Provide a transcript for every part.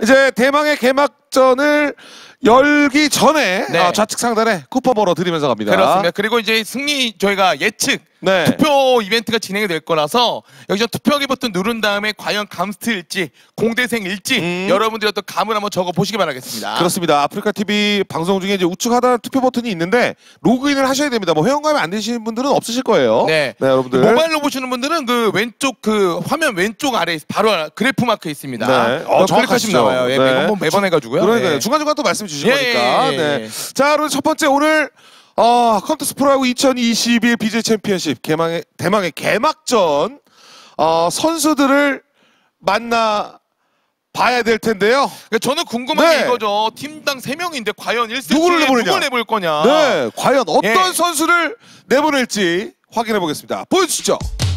이제 대망의 개막전을 열기 전에 네. 좌측 상단에 쿠폰 번호 드리면서 갑니다. 그렇습니다. 그리고 이제 승리 저희가 예측 네. 투표 이벤트가 진행이 될 거라서 여기서 투표기 버튼 누른 다음에 과연 감스트일지 공대생일지 여러분들이 어떤 감을 한번 적어 보시기 바라겠습니다. 그렇습니다. 아프리카 TV 방송 중에 이제 우측 하단 투표 버튼이 있는데 로그인을 하셔야 됩니다. 뭐 회원가입 안 되시는 분들은 없으실 거예요. 네, 여러분들. 모바일로 보시는 분들은 그 왼쪽 그 화면 왼쪽 아래 바로 그래프 마크 있습니다. 네. 클릭하시면 나와요. 예, 네. 매번 해가지고요. 그러니까요. 네. 중간중간 또 말씀 주실 예, 거니까. 예, 예. 네. 자, 그럼 첫 번째 오늘 컴투스 프로야구 2021 BJ 챔피언십 대망의 개막전 선수들을 만나 봐야 될 텐데요. 그러니까 저는 궁금한 게 네. 이거죠. 팀당 3명인데 과연 1세트에 누구를 누굴 내볼 거냐. 네, 과연 어떤 예. 선수를 내보낼지 확인해 보겠습니다. 보여주시죠.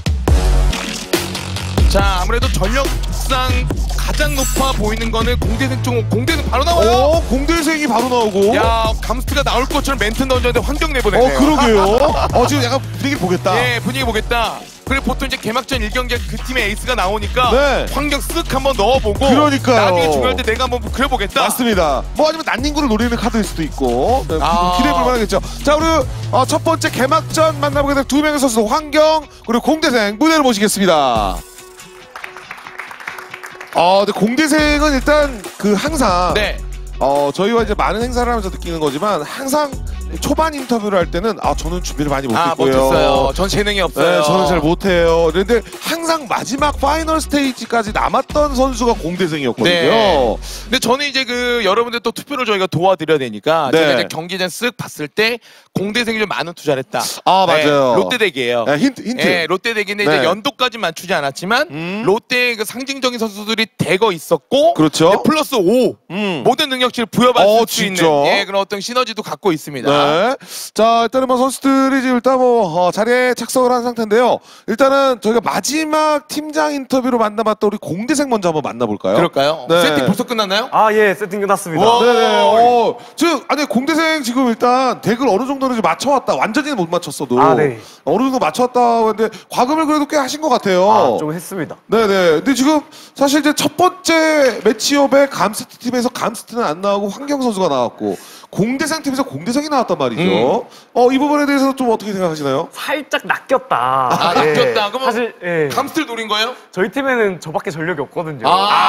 자, 아무래도 전력상 가장 높아 보이는 거는 공대생 쪽. 공대생 바로 나와요. 공대생이 바로 나오고. 야, 감스트가 나올 것처럼 멘트 던졌는데 환경 내보내네요. 그러게요. 지금 약간 분위기 보겠다. 예, 분위기 보겠다. 그리고 보통 이제 개막전 1경기에 그 팀의 에이스가 나오니까 네. 환경 쓱 한번 넣어보고 그러니까요. 나중에 중요할 때 내가 한번 그려보겠다. 맞습니다. 뭐 아니면 난닝구를 노리는 카드일 수도 있고 기대해볼 만하겠죠. 자, 우리 첫 번째 개막전 만나보게 될 두 명의 선수 환경 그리고 공대생 무대를 모시겠습니다. 근데 공대생은 일단 항상 네. 저희와 이제 많은 행사를 하면서 느끼는 거지만 항상 초반 인터뷰를 할 때는 저는 준비를 많이 못했고요. 못했어요. 전 재능이 없어요. 네, 저는 잘 못해요. 그런데 항상 마지막 파이널 스테이지까지 남았던 선수가 공대생이었거든요. 네. 근데 저는 이제 여러분들 또 투표를 저희가 도와드려야 되니까 네. 제가 이제 경기 전 쓱 봤을 때 공대생이 좀 많은 투자를 했다. 맞아요. 네, 롯데덱이에요. 네, 힌트. 네, 롯데덱인데 네. 이제 연도까지 맞추지 않았지만 롯데의 그 상징적인 선수들이 대거 있었고 그렇죠. 네, 플러스 5 모든 능력치를 부여받을 수 진짜? 있는 그런 어떤 시너지도 갖고 있습니다. 네. 자, 일단은 선수들이 지금 일단 자리에 착석을 한 상태인데요. 일단은 저희가 마지막 팀장 인터뷰로 만나봤던 우리 공대생 먼저 한번 만나볼까요? 그럴까요? 네. 세팅 벌써 끝났나요? 예, 세팅 끝났습니다. 네네. 아니 공대생 지금 일단 덱을 어느 정도는 맞춰왔다. 완전히는 못 맞췄어도 네. 어느 정도 맞춰왔다고 했는데 과금을 그래도 꽤 하신 것 같아요. 좀 했습니다. 네네. 근데 지금 사실 이제 첫 번째 매치업에 감스트 팀에서 감스트는 안 나오고 환경 선수가 나왔고 공대생 팀에서 공대생이 나왔단 말이죠. 이 부분에 대해서 좀 어떻게 생각하시나요? 살짝 낚였다. 낚였다. 그러면 사실 감스트를 노린 거예요? 저희 팀에는 저밖에 전력이 없거든요.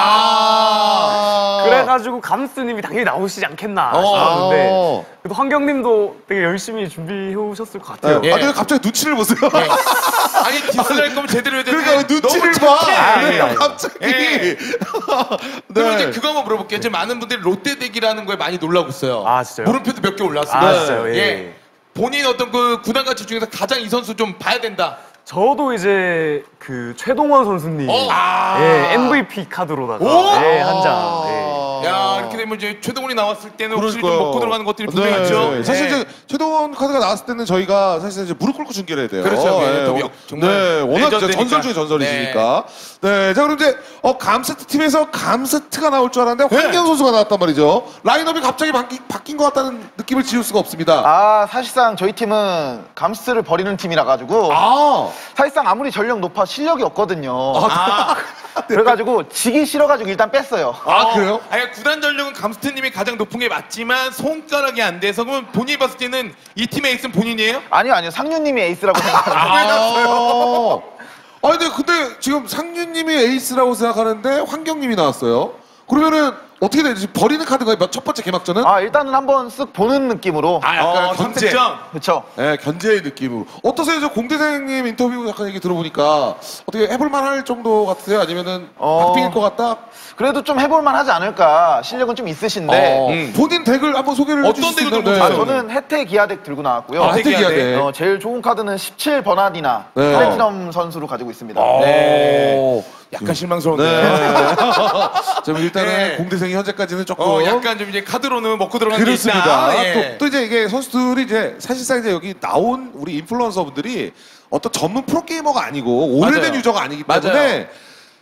아. 그래가지고 감스님이 당연히 나오시지 않겠나 싶었는데 그래도 환경님도 되게 열심히 준비해 오셨을 것 같아요. 네. 근데 갑자기 눈치를 보세요. 아니 디스를 할 거면 제대로 해야 되는데 그러니까 눈치를 너무 봐. 착해. 갑자기. 네. 그럼 이제 그거 한번 물어볼게요. 지금 많은 분들이 롯데덱이라는 거에 많이 놀라고 있어요. 진짜요? 물음표도 몇 개 올랐습니다. 진짜요? 예. 본인 어떤 구단 가치 중에서 가장 이 선수 좀 봐야 된다. 저도 이제 최동원 선수님 MVP 카드로다가 한 장. 야, 이렇게 되면 이제 최동원이 나왔을 때는 확실히 좀 먹고 들어가는 것들이 분명히 있죠. 네. 사실 이제 최동원 카드가 나왔을 때는 저희가 사실 이제 무릎 꿇고 중계를 해야 돼요. 그렇죠. 정말 워낙 진짜 레전드니까. 전설 중에 전설이시니까. 네. 자, 그럼 이제 감스트 팀에서 감스트가 나올 줄 알았는데 환경 선수가 나왔단 말이죠. 라인업이 갑자기 바뀐 것 같다는 느낌을 지울 수가 없습니다. 사실상 저희 팀은 감스트를 버리는 팀이라 가지고 사실상 아무리 전력 높아 실력이 없거든요. 그래가지고 지기 싫어가지고 일단 뺐어요. 그래요? 아니, 구단 전력은 감스트님이 가장 높은 게 맞지만 손가락이 안 돼서 그러면 본인이 봤을 때는 이 팀의 에이스는 본인이에요? 아니요. 상류님이 에이스라고 생각합니다. 근데 지금 상윤님이 에이스라고 생각하는데 환경님이 나왔어요. 그러면은 어떻게 되지? 버리는 카드가 첫 번째 개막전은? 일단은 한번 쓱 보는 느낌으로. 약간 견제. 그렇죠. 네, 견제의 느낌으로. 어떠세요? 저 공대생님 인터뷰 약간 얘기 들어보니까 어떻게 해볼만 할 정도 같으세요? 아니면은 박빙일 것 같다? 그래도 좀 해볼만 하지 않을까. 실력은 좀 있으신데. 본인 덱을 한번 소개를 어떤 해주실 수 덱을 있나요? 좀 저는 혜태 기아덱 들고 나왔고요. 혜태 기아덱. 제일 좋은 카드는 17 버나디나 플래티넘 선수로 가지고 있습니다. 약간 실망스러운데. 좀 일단은 공대생이 현재까지는 조금 약간 좀 이제 카드로는 먹고 들어가는 게 그렇습니다. 있다. 또 이제 이게 선수들이 이제 사실상 이제 여기 나온 우리 인플루언서분들이 어떤 전문 프로게이머가 아니고 오래된 맞아요. 유저가 아니기 때문에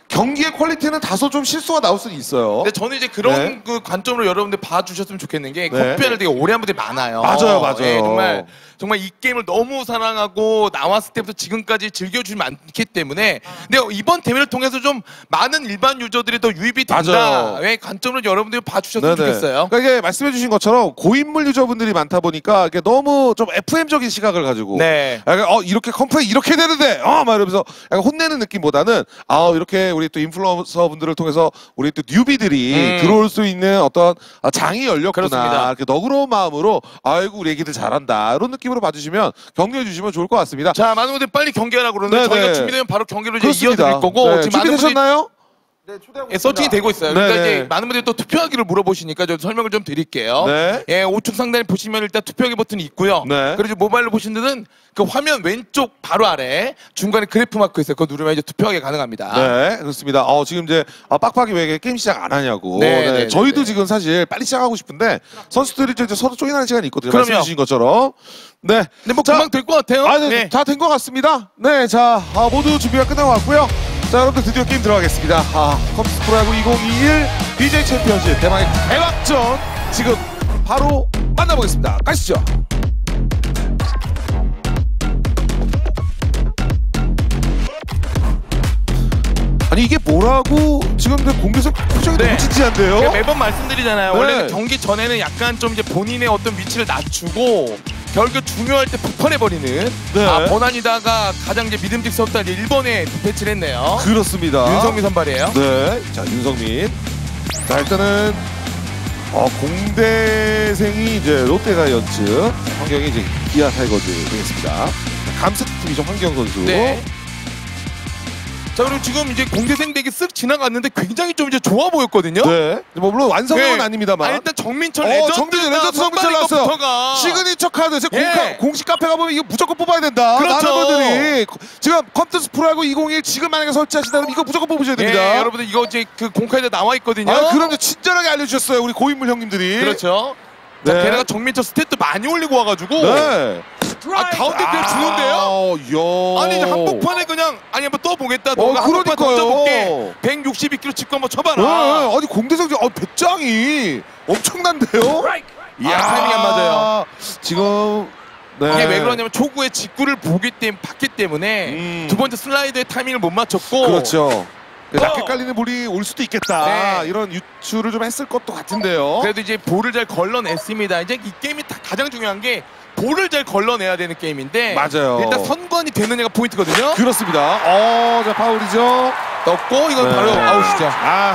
경기의 퀄리티는 다소 좀 실수가 나올 수는 있어요. 근데 저는 이제 그런 네. 그 관점으로 여러분들 봐주셨으면 좋겠는 게 네. 컵변을 되게 오래 한 분들이 많아요. 맞아요, 맞아요. 예, 정말 이 게임을 너무 사랑하고 나왔을 때부터 지금까지 즐겨주지 않기 때문에 근데 이번 대회를 통해서 좀 많은 일반 유저들이 더 유입이 맞아요. 된다의 관점으로 여러분들이 봐주셨으면 좋겠어요. 그러니까 이게 말씀해주신 것처럼 고인물 유저분들이 많다 보니까 이게 너무 좀 FM적인 시각을 가지고 네. 약간 이렇게 컴플레인 이렇게 되는데 막 이러면서 약간 혼내는 느낌보다는 이렇게 우리 또 인플루언서 분들을 통해서 우리 또 뉴비들이 들어올 수 있는 어떤 장이 열렸구나 그렇습니다. 이렇게 너그러운 마음으로 아이고 우리 애기들 잘한다 이런 느낌으로 봐주시면 격려해 주시면 좋을 것 같습니다. 자, 많은 분들이 빨리 경기하라고 그러는데 네, 저희가 네. 준비되면 바로 경기로 이제 그렇습니다. 이어드릴 거고 네, 지금 많은 분들이 준비되셨나요? 네, 초대하고 예, 서칭이 되고 있어요. 그러니까 네네. 이제 많은 분들이 또 투표하기를 물어보시니까 좀 설명을 좀 드릴게요. 네. 예, 우측 상단에 보시면 일단 투표하기 버튼이 있고요. 네. 그리고 이제 모바일로 보신 분들은 그 화면 왼쪽 바로 아래 중간에 그래프 마크 있어요. 그거 누르면 이제 투표하기 가능합니다. 네, 그렇습니다. 지금 이제 빡빡이 왜 게임 시작 안 하냐고. 네, 네, 저희도 네. 지금 사실 빨리 시작하고 싶은데 선수들이 이제 서로 쪼인하는 시간이 있거든요. 그럼요. 말씀해 주신 것처럼. 네. 근데 뭐 자, 금방 될 것 같아요. 네, 다 된 것 같습니다. 네, 자, 모두 준비가 끝나고 왔고요. 자, 여러분들 드디어 게임 들어가겠습니다. 컴퓨터 프로야구 2021 BJ 챔피언십 대망의 개막전 지금 바로 만나보겠습니다. 가시죠. 아니 이게 뭐라고 지금 공개석 표정이 네. 너무 진지한데요? 제가 매번 말씀드리잖아요. 네. 원래는 경기 전에는 약간 좀 이제 본인의 어떤 위치를 낮추고 결국 중요할 때 폭발해버리는 네. 번안이다가 가장 이제 믿음직스럽다 이제 1번에 배치를 했네요. 그렇습니다. 윤성민 선발이에요. 네, 자 윤성민. 자 일단은 공대생이 이제 롯데자이언츠, 환경이 이제 기아 타이거즈 되겠습니다. 감스 팀이죠 환경 선수. 네. 자 그리고 지금 이제 공대생 덱이 쓱 지나갔는데 굉장히 좀 이제 좋아 보였거든요. 네. 뭐 물론 완성형은 아닙니다만. 일단 정민철 레전드 정민철 레전드 정민철 나왔어요. 시그니처 카드. 공식 카페 가보면 이거 무조건 뽑아야 된다. 그렇죠. 많은 분들이 지금 컴퓨터 프로야구 2021 지금 만약에 설치하신다면 이거 무조건 뽑으셔야 됩니다. 예, 여러분들 이거 이제 그 공카에도 나와 있거든요. 그럼요. 친절하게 알려주셨어요. 우리 고인물 형님들이. 그렇죠. 자, 네. 게다가 정민철 스탯도 많이 올리고 와가지고 네. 가운데 그냥 주는데요? 이야. 아니 이제 한복판에 그냥 한번 떠보겠다. 너가 한복판 그러니까요. 던져볼게. 162kg 짚고 한번 쳐봐라. 네. 아니 공대성 배짱이 엄청난데요? 타이밍이 안 맞아요. 지금 네. 이게 왜 그러냐면 초구의 직구를 봤기 때문에 두 번째 슬라이드의 타이밍을 못 맞췄고 그렇죠. 낮게 깔리는 볼이 올 수도 있겠다. 네. 이런 유추를 좀 했을 것도 같은데요. 그래도 이제 볼을 잘 걸러냈습니다. 이제 이 게임이 가장 중요한 게 볼을 잘 걸러내야 되는 게임인데 맞아요. 일단 선관이 되느냐가 포인트거든요. 그렇습니다. 자 파울이죠. 떴고 이건 네. 바로 아웃이죠.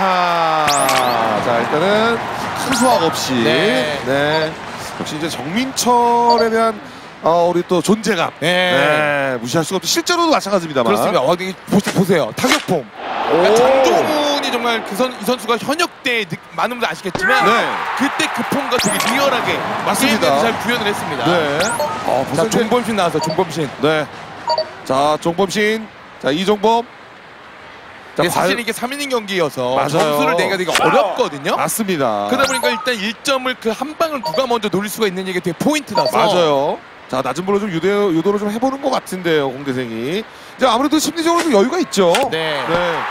아하. 자 일단은 큰 소악 없이 네. 역시 이제 정민철에 대한 우리 또 존재감 무시할 수가 없죠. 실제로도 마찬가지입니다만. 그렇습니다. 보세요. 타격폼. 그러니까 장종훈이 정말 이 선수가 현역 때 많은 분들 아시겠지만 그때 그 폼과 되게 리얼하게 맞습니다. 게임에서 잘 구현을 했습니다. 네. 자, 종범신 나왔어요. 종범신. 네. 자 종범신. 자 이종범. 자, 사실 이게 3이닝 경기여서 맞아요. 점수를 내기가 되게 어렵거든요. 맞습니다. 그러다 보니까 일단 1점을 그 한 방을 누가 먼저 노릴 수가 있는 게 되게 포인트라서. 맞아요. 자 낮은 볼로 좀 유도를 좀 해보는 것 같은데요 공대생이. 이제 아무래도 심리적으로 좀 여유가 있죠. 네. 네.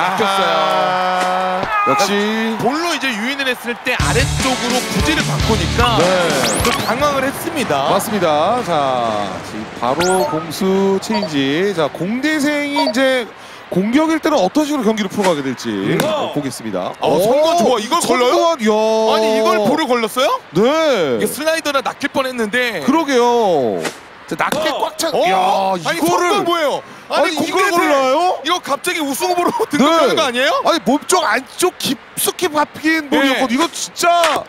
느꼈어요. 역시 볼로 이제 유인을 했을 때 아래쪽으로 구질을 바꾸니까 좀 당황을 했습니다. 맞습니다. 자 지금 바로 공수 체인지. 자 공대생이 이제 공격일 때는 어떤 식으로 경기를 풀어가게 될지 보겠습니다. 선건 좋아. 이걸 걸러요? 이야. 아니 이걸 볼을 걸렸어요? 네. 이게 슬라이더나 낚일 뻔했는데. 그러게요. 자, 낮게 꽉 찬. 야, 아니 이거를 선건 뭐예요? 아니 이걸 골라요? 이거 갑자기 우승 후보로 등극하는 거 아니에요? 아니 몸쪽 안쪽 깊숙이 박힌 볼이었거든. 이거 진짜.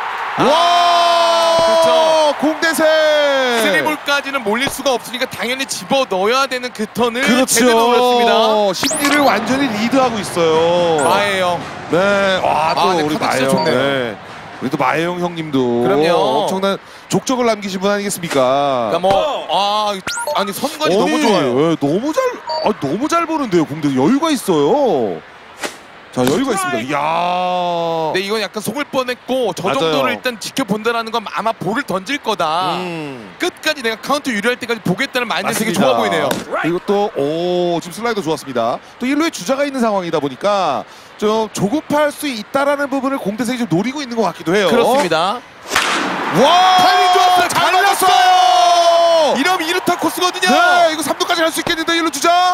그렇죠. 공대생. 3볼까지는 몰릴 수가 없으니까 당연히 집어 넣어야 되는 그 턴을 그렇죠. 제대로 올렸습니다. 심리를 완전히 리드하고 있어요. 마예요. 네. 또 네, 우리 카드 진짜 마예영. 좋네요. 네. 우리 또 마예영 형님도 그럼요. 엄청난 족적을 남기신 분 아니겠습니까? 그러니까 아니 선관이 너무 좋아요. 너무 잘 보는데요. 공대 여유가 있어요. 자, 여유가 있습니다. 이야. 네, 이건 약간 속을 뻔했고 저 맞아요. 정도를 일단 지켜본다라는 건 아마 볼을 던질 거다. 끝까지 내가 카운트 유리할 때까지 보겠다는 마인드 되게 좋아 보이네요. 그리고 또, 지금 슬라이더 좋았습니다. 또 1루에 주자가 있는 상황이다 보니까 좀 조급할 수 있다라는 부분을 공대생이 좀 노리고 있는 것 같기도 해요. 그렇습니다. 와! 타이밍 좋았어요. 잘 맞았어요. 맞았어요! 이러면 2루타 코스거든요. 네, 이거 3루까지 갈 수 있겠는데 1루 주자.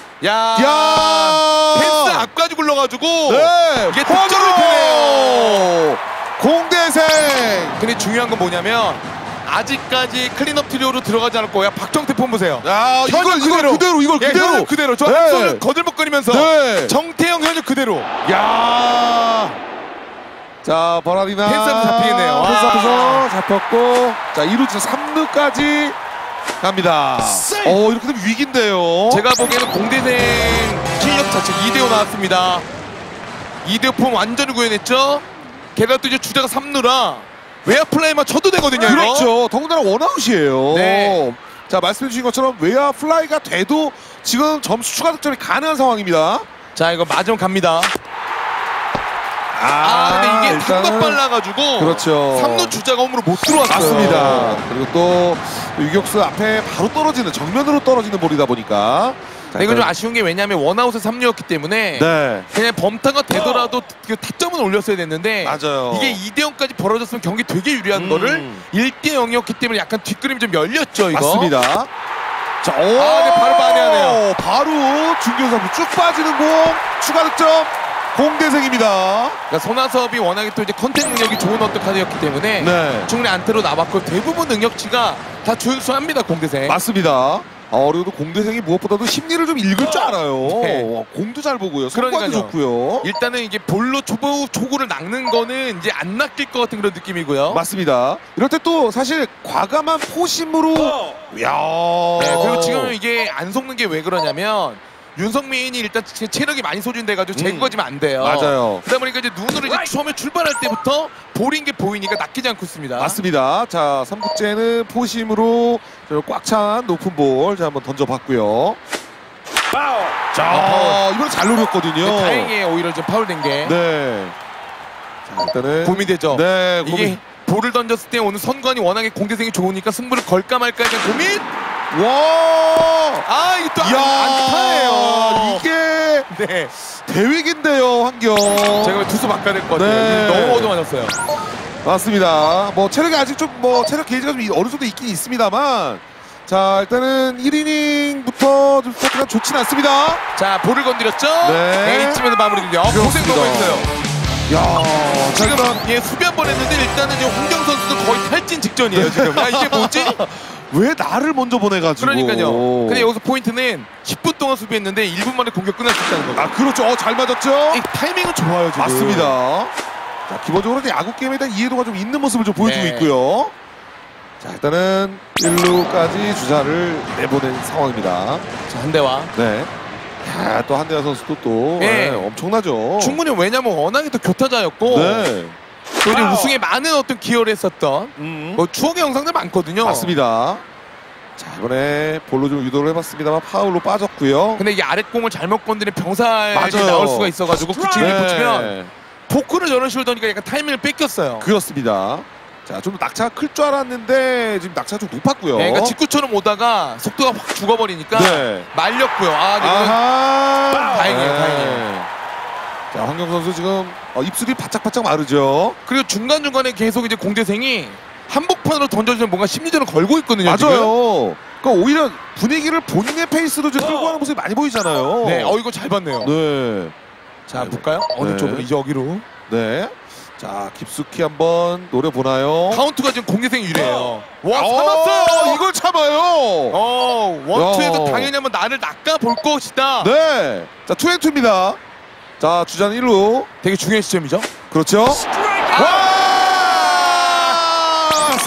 야, 펜스 앞까지 굴러가지고 네, 이게 득점을 되네요. 공대생. 근데 중요한 건 뭐냐면 아직까지 클린업 트리오로 들어가지 않을 거야. 박정태 폼 보세요. 야, 이걸 그대로, 이걸 예, 그대로. 현역 그대로. 저 네. 한 손을 거들먹거리면서 네. 정태영 현역 그대로. 야. 자, 버라리나 펜스 앞에서 잡히겠네요. 펜스 와. 앞에서 잡혔고, 자 2루 주자 3루까지 갑니다. 이렇게 되면 위기인데요. 제가 보기에는 공대생 실력 자체 2대5 나왔습니다. 2대5 폼 완전히 구현했죠. 게다가 또 이제 주자가 3루라 외야 플라이만 쳐도 되거든요. 이거. 그렇죠. 더군다나 원아웃이에요. 네. 자, 말씀해 주신 것처럼 외야 플라이가 돼도 지금 점수 추가 득점이 가능한 상황입니다. 자, 이거 맞으면 갑니다. 근데 이게 타구가 빨라가지고 그렇죠. 3루 주자가 홈으로 못 들어왔어요. 맞습니다. 그리고 또 유격수 앞에 바로 떨어지는 정면으로 떨어지는 볼이다 보니까 이건 좀 아쉬운 게 왜냐하면 원아웃에 3루였기 때문에 네. 그냥 범타가 되더라도 그 타점은 올렸어야 됐는데 맞아요. 이게 2대0까지 벌어졌으면 경기 되게 유리한 거를 1대0이었기 때문에 약간 뒷그림이 좀 열렸죠. 이거. 맞습니다. 자, 오! 네, 바로 반해하네요. 바로 중견수로 쭉 빠지는 공 추가 득점 공대생입니다. 그러니까 손아섭이 워낙에 또 이제 컨택 능력이 좋은 어떤 카드였기 때문에 네. 충분히 안타로 나왔고 대부분 능력치가 다 준수합니다. 공대생. 맞습니다. 그리고 또 공대생이 무엇보다도 심리를 좀 읽을 줄 알아요. 네. 공도 잘 보고요. 성과도 그러니까요. 좋고요. 일단은 이게 볼로 초구를 낚는 거는 이제 안 낚일 것 같은 그런 느낌이고요. 맞습니다. 이럴 때 또 사실 과감한 포심으로 야. 네, 그리고 지금 이게 안 속는 게 왜 그러냐면 윤성민이 일단 체력이 많이 소진돼가지고 제거지면 안 돼요. 맞아요. 그러다 보니까 이제 눈으로 이제 처음에 출발할 때부터 볼인 게 보이니까 낚이지 않고 있습니다. 맞습니다. 자, 3구째는 포심으로 꽉 찬 높은 볼 한번 던져봤고요. 자, 이번에 잘 노렸거든요. 네, 다행이에요. 오히려 좀 파울된 게. 네. 자, 일단은 고민되죠. 네, 이게 볼을 던졌을 때 오늘 선관이 워낙에 공대생이 좋으니까 승부를 걸까 말까에 대한 고민. 와! 이게 또 이야, 안타예요. 이게 네. 대위기인데요, 환경. 제가 투수 바꿔야 될 것 같아요. 네. 너무 얻어맞았어요. 맞습니다. 뭐 체력이 아직 좀 체력 게이지가 좀 어느 정도 있긴 있습니다만, 자, 일단은 1이닝부터 좀 스타트가 좋진 않습니다. 자, 볼을 건드렸죠? 네. 이쯤에서 마무리됩니다. 고생 너무 했어요. 야, 지금 수비 한 번 했는데 일단은 이제 홍경 선수도 거의 탈진 직전이에요. 지금. 이게 뭐지? 왜 나를 먼저 보내가지고. 그러니까요. 근데 여기서 포인트는 10분 동안 수비했는데 1분 만에 공격 끝날 수 있다는 거죠. 그렇죠. 잘 맞았죠? 이 타이밍은 좋아요, 지금. 맞습니다. 자, 기본적으로 야구 게임에 대한 이해도가 좀 있는 모습을 좀 보여주고 네. 있고요. 자, 일단은 1루까지 주자를 내보낸 상황입니다. 자, 한대와. 네. 또 한대화 선수도 또 네. 엄청나죠. 충분히 왜냐면 워낙에 또 교타자였고 네. 또 이제 우승에 많은 어떤 기여를 했었던 뭐 추억의 영상들 많거든요. 맞습니다. 자, 이번에 볼로 좀 유도를 해봤습니다만 파울로 빠졌고요. 근데 이게 아랫공을 잘못 건드린 병살이 맞아요. 나올 수가 있어가지고 그 지금 네. 보시면 포크를 저런 식으로 더니까 약간 타이밍을 뺏겼어요. 그렇습니다. 자, 좀 더 낙차가 클 줄 알았는데 지금 낙차가 좀 높았고요. 네, 그러니까 직구처럼 오다가 속도가 확 죽어버리니까 네. 말렸고요. 네, 아하. 다행이에요, 다행이에요. 자, 황경 선수 지금 입술이 바짝바짝 마르죠. 그리고 중간중간에 계속 이제 공대생이 한복판으로 던져주면 뭔가 심리전을 걸고 있거든요. 지금. 맞아요. 그러니까 오히려 분위기를 본인의 페이스로 좀 끌고 가는 모습이 많이 보이잖아요. 네, 이거 잘 봤네요. 네. 자, 볼까요? 어느 네. 쪽으로? 이제 여기로. 네. 자, 깊숙이 한번 노려보나요? 카운트가 지금 공대생 유리해요. 와, 참았어요! 이걸 참아요! 원투에서 야. 당연히 한번 나를 낚아볼 것이다. 네. 자, 투앤투입니다. 자, 주자는 1루. 되게 중요한 시점이죠. 그렇죠. 와! 삼진 아웃!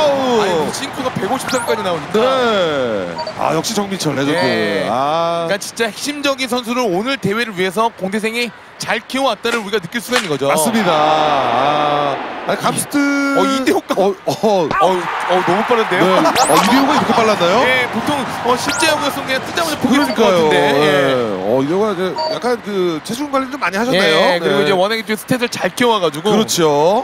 와우. 아니 싱크가 153까지 나오니까. 네. 아 역시 정민철 레전드. 네. 아. 그러니까 진짜 핵심적인 선수를 오늘 대회를 위해서 공대생이 잘 키워왔다를 우리가 느낄 수가 있는 거죠. 맞습니다. 아니, 감스트. 2대5가. 너무 빠른데요? 네. 2대5가 이렇게 빨랐나요? 예, 보통 실제 야구였으면 그냥 뜨자마자 포기했을 것 그러니까요. 같은데. 예. 이거가 이제 약간 그 체중 관리 좀 많이 하셨네요. 예, 그리고 네. 이제 워낙에 좀 스탯을 잘 키워가지고. 그렇죠.